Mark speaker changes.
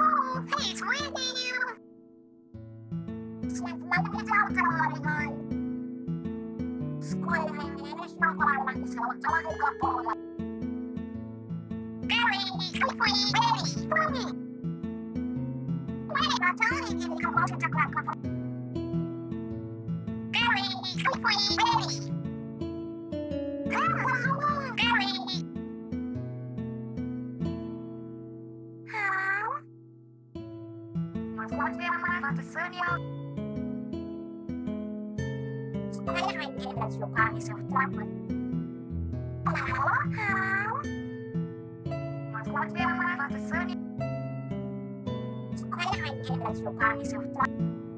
Speaker 1: Oh, hey, it's Randy. Since my name is Alton, Squid is not what I like to say. I like to go. Gary, sweet Betty, Funny. Wait, I'm telling you, come on to grab a Gary, sweet Betty. Oh, Gary. How? What's going on the studio? Squid is your party, so it's how? What's going on the studio? Squid is your party, so it's